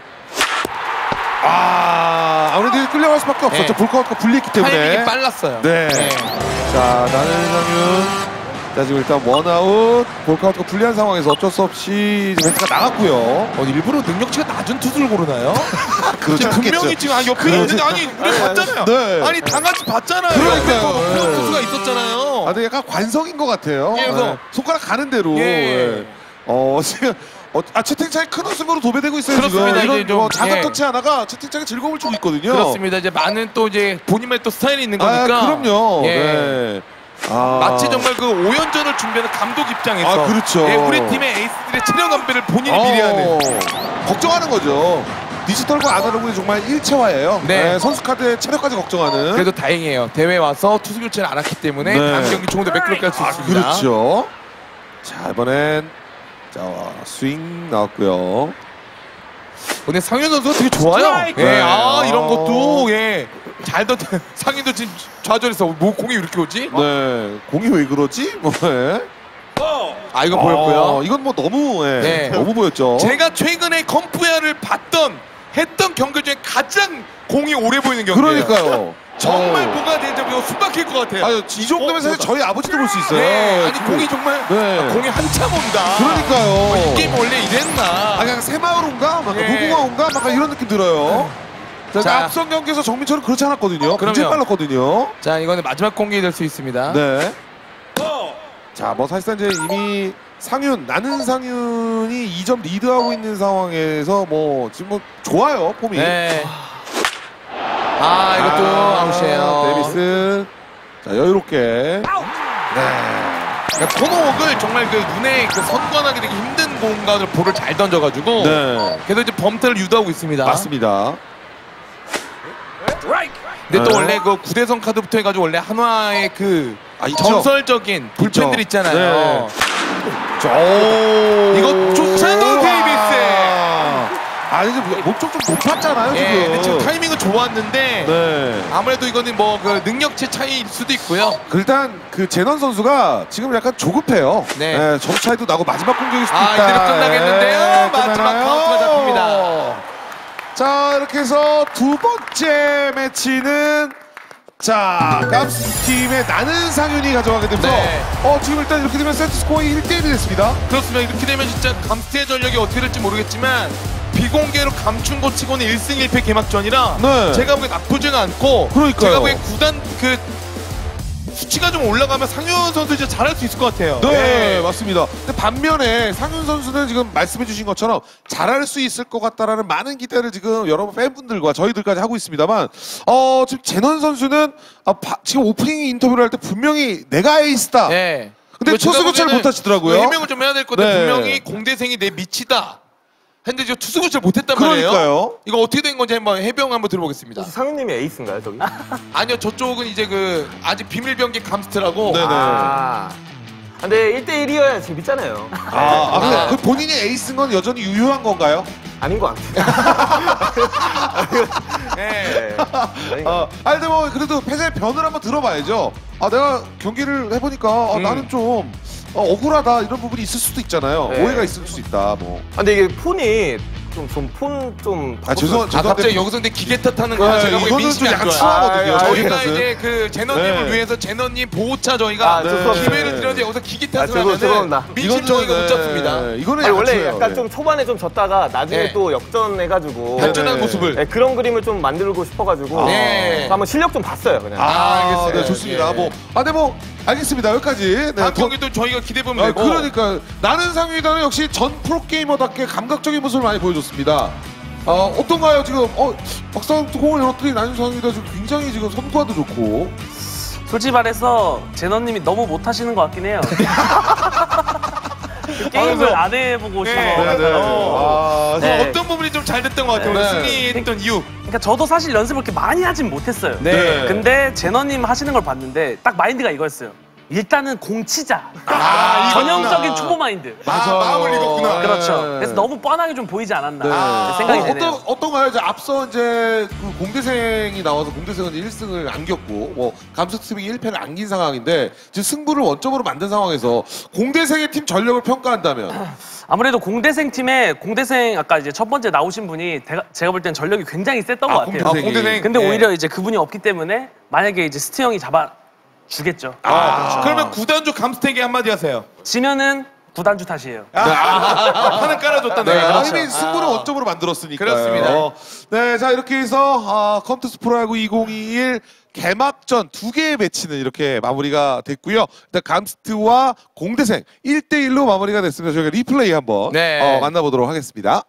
아무래도 끌려갈 수밖에 없었죠. 네. 볼카운트가 불리했기 때문에. 타이밍이 빨랐어요. 네. 자, 나는상윤. 자, 지금 일단 원아웃. 볼카운트가 불리한 상황에서 어쩔 수 없이 멘트가 나갔고요. 일부러 능력치가 낮은 투수를 고르나요? 그렇지 지금 분명히 않겠죠. 지금 옆에 있는데 아니 우리 봤잖아요. 네. 아니 다 같이 봤잖아요. 그러니까요. 옆에 뭐 그런 네. 투수가 있었잖아요. 근데 약간 관성인 것 같아요. 예, 그래서 손가락 가는 대로. 예. 지금 채팅창에 큰 웃음으로 도배되고 있어요. 그렇습니다. 지금. 이런 이제 좀, 작은 예. 터치 하나가 채팅창에 즐거움을 주고 있거든요. 그렇습니다. 이제 많은 또 이제 본인만의 또 스타일이 있는 거니까. 그럼요. 예. 네. 마치 정말 그 5연전을 준비하는 감독 입장에서 그렇죠. 우리 팀의 에이스들의 체력 안배를 본인이 미리 하는. 걱정하는 거죠. 디지털과 아날로그의 정말 일체화예요. 네. 선수 카드의 체력까지 걱정하는. 그래도 다행이에요. 대회 와서 투수 교체를 안 했기 때문에 네. 다음 경기 조금 더 매끄럽게 할 수 있습니다. 그렇죠. 자, 이번엔 스윙 나왔고요. 근데 상윤 선수가 되게 좋아요. 예, 네. 이런 것도 잘 던져. 상윤도 지금 좌절해서 뭐 공이 이렇게 오지? 네. 공이 왜 그러지? 이거 보였고요. 이건 뭐 너무 네. 너무 보였죠. 제가 최근에 컴프야를 했던 경기 중에 가장 공이 오래 보이는 경기예요. 그러니까요. 정말 뭐가 되자면 숨 막힐 것 같아요. 이 정도면 사실 저희 아버지도 볼 수 있어요. 네, 아니 공이 정말 네. 공이 한참 온다. 그러니까요. 이 게임 원래 이랬나? 그냥 새마을 온가? 막 예. 무궁화 온가? 막 이런 느낌 들어요. 자. 앞선 경기에서 정민철은 그렇지 않았거든요. 그럼요. 굉장히 빨랐거든요. 자, 이거는 마지막 공격이 될 수 있습니다. 네. 자, 뭐 사실상 이제 이미 나는 상윤이 2점 리드하고 있는 상황에서 뭐 지금 뭐 좋아요, 폼이. 네. 이것도 아웃이에요. 데이비스. 자, 여유롭게. 네. 그러니까 토노웍을 정말 눈에 선관하기 되게 힘든 공간을 볼을 잘 던져가지고 네. 그래도 이제 범퇴를 유도하고 있습니다. 맞습니다. 근데 또 네. 원래 그 구대성 카드부터 해가지고 원래 한화의 있죠. 전설적인 불펜들 있잖아요. 네. 이것조차도 데이비스. 이제 목적 좀 높았잖아요, 예, 지금. 근데 지금 타이밍은 좋았는데 네. 아무래도 이거는 뭐 능력치 차이일 수도 있고요. 일단 제넌 선수가 지금 약간 조급해요. 네. 점 차이도 나고 마지막 공격일 수도 있다. 이대로 끝나겠는데요. 마지막 끝나나요? 카운트가 잡힙니다. 자, 이렇게 해서 두 번째 매치는 감스 팀의 나는 상윤이 가져가게 되면서 네. 지금 일단 이렇게 되면 세트 스코어이 1대1이 됐습니다. 그렇습니다. 이렇게 되면 진짜 감스트의 전력이 어떻게 될지 모르겠지만 비공개로 감춘 것 치고는 1승 1패 개막전이라 네. 제가 보기엔 나쁘지가 않고 그러니까요. 제가 보기엔 구단 수치가 좀 올라가면 상윤 선수 이제 잘할 수 있을 것 같아요. 네, 맞습니다. 근데 반면에 상윤 선수는 지금 말씀해주신 것처럼 잘할 수 있을 것 같다라는 많은 기대를 지금 여러분 팬분들과 저희들까지 하고 있습니다만, 지금 제넌 선수는 지금 오프닝 인터뷰를 할 때 분명히 내가 에이스다. 네. 근데 투수 교체를 못 하시더라고요. 해명을 좀 해야 될 건데 네. 분명히 공대생이 내 밑이다. 현재 지금 투수를 잘 못했단 말이에요. 그러니까요. 이거 어떻게 된 건지 한번 해병 한번 들어보겠습니다. 혹시 상윤님이 에이스인가요, 저기? 아니요, 저쪽은 이제 그 아직 비밀 병기 감스트라고. 네네. 근데 1대1이어야 재밌잖아요. 근데 그 본인이 에이스인 건 여전히 유효한 건가요? 아닌 것 같아요. 네. 근데 뭐 그래도 패자의 변을 한번 들어봐야죠. 내가 경기를 해보니까 나는 좀 억울하다 이런 부분이 있을 수도 있잖아요. 네. 오해가 있을 수 있다. 뭐. 근데 이게 폰이 좀 죄송한데 갑자기 여기서 근데 기계 탓하는 거 제가 보기엔 이거는 좀 민심이 안 약간 좋아요. 추하거든요. 저희가 탓은. 이제 그 제너님을 네. 위해서 제너님 보호차 저희가 죄송합니다. 기회를 네. 드렸는데 여기서 기계 탓을 죄송합니다. 하면은 민심 저희가 못 잡습니다. 이거는 아니, 원래 추해요. 약간 좀 초반에 좀 졌다가 나중에 네. 또 역전해가지고 발전한 네네. 모습을. 네, 그런 그림을 좀 만들고 싶어가지고 네. 한번 실력 좀 봤어요, 그냥. 알겠어요. 네, 네. 좋습니다. 예. 뭐, 근데 뭐, 알겠습니다. 여기까지. 네, 다음 경기도 저희가 기대해 보면 되고. 그러니까 나는 상위단은 역시 전 프로게이머답게 감각적인 모습을 많이 보여줬습니다. 어떤가요 지금? 박상 공을 열었더니 나는 상위단 지금 굉장히 지금 선구안도 좋고. 솔직히 말해서 제너님이 너무 못하시는 것 같긴 해요. 그 게임을 안 해보고 싶은 네. 것 같아요. 그래서 어떤 부분이 좀 잘 됐던 것 같아요. 네. 승리했던 이유. 그러니까 저도 사실 연습을 그렇게 많이 하진 못했어요. 네. 근데 제너님 하시는 걸 봤는데 딱 마인드가 이거였어요. 일단은 공 치자. 전형적인 초보 마인드. 마음을 읽었구나. 그렇죠. 네. 그래서 너무 뻔하게 좀 보이지 않았나 생각이 되네요. 어떤가요? 이제 앞서 이제 그 공대생이 나와서 공대생은 1승을 안겼고 뭐 감스트팀이 1패를 안긴 상황인데 지금 승부를 원점으로 만든 상황에서 공대생의 팀 전력을 평가한다면 아무래도 공대생 팀에 공대생 아까 이제 첫 번째 나오신 분이 제가 볼 땐 전력이 굉장히 셌던 것 같아요. 공대생. 근데 예. 오히려 이제 그분이 없기 때문에 만약에 이제 스트 형이 주겠죠. 그러면 구단주 감스텍에 한마디 하세요. 지면은 구단주 탓이에요. 판을 깔아줬다는 네, 거. 이미 승부를 원점으로 만들었으니까요. 그렇습니다. 네, 자 이렇게 해서 컴투스 프로야구 2021 개막전 2개의 매치는 이렇게 마무리가 됐고요. 일단 감스트와 공대생 1대1로 마무리가 됐습니다. 저희가 리플레이 한번 네. 만나보도록 하겠습니다.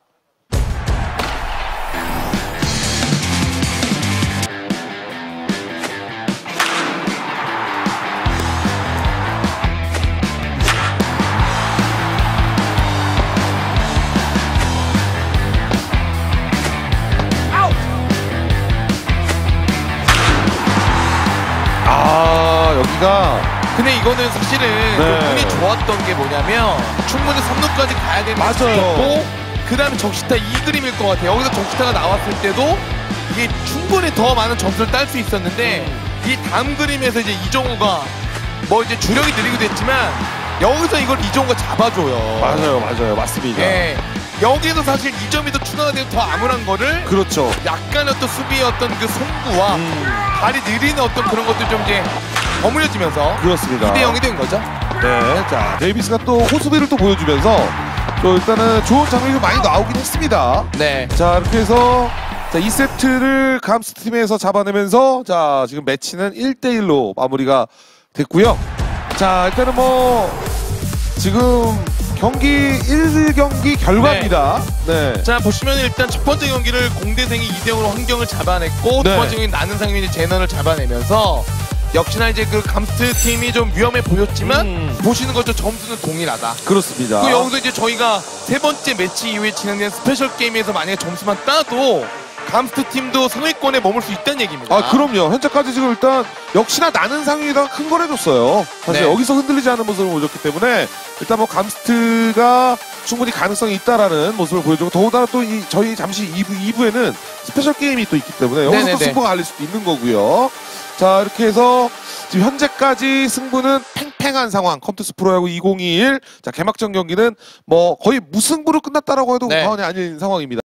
여기가 근데 이거는 사실은 좀 운이 좋았던 게 뭐냐면 충분히 3루까지 가야 되는 맞아요. 그 다음에 적시타 2그림일 것 같아요. 여기서 적시타가 나왔을 때도 이게 충분히 더 많은 점수를 딸 수 있었는데 이 다음 그림에서 이제 이정우가 뭐 이제 주력이 느리기도 했지만 여기서 이걸 이정우가 잡아줘요. 맞아요. 맞습니다. 예. 여기에서 사실 2점이 더 추가가 되면 더 암울한 거를 그렇죠. 약간의 어떤 수비의 어떤 그 송구와 발이 느리는 어떤 그런 것들 좀 이제 버무려지면서 그렇습니다. 2대 0이 된 거죠. 네, 자 데이비스가 또 호수비를 또 보여주면서 또 일단은 좋은 장면이 많이 나오긴 했습니다. 네. 자 이렇게 해서 자 2세트를 감스 팀에서 잡아내면서 자 지금 매치는 1대1로 마무리가 됐고요. 자 일단은 뭐 지금 경기 1경기 결과입니다. 네. 자 보시면 일단 첫 번째 경기를 공대생이 2대 0으로 환경을 잡아냈고 네. 두 번째 경기 나는 상민이 제너를 잡아내면서 역시나 이제 그 감스트 팀이 좀 위험해 보였지만 보시는 것처럼 점수는 동일하다. 그렇습니다. 그 여기서 이제 저희가 세 번째 매치 이후에 진행된 스페셜 게임에서 만약에 점수만 따도 감스트 팀도 상위권에 머물 수 있다는 얘기입니다. 그럼요. 현재까지 지금 일단 역시나 나는 상위가 큰 걸 해줬어요. 사실 네. 여기서 흔들리지 않은 모습을 보여줬기 때문에 일단 뭐 감스트가 충분히 가능성이 있다라는 모습을 보여주고 더군다나 또 저희 잠시 2부에는 스페셜 게임이 또 있기 때문에 여기서 네네네. 또 승부가 갈릴 수도 있는 거고요. 자 이렇게 해서 지금 현재까지 승부는 팽팽한 상황. 컴투스 프로야구 2021 자 개막전 경기는 뭐 거의 무승부로 끝났다라고 해도 네. 과언이 아닌 상황입니다.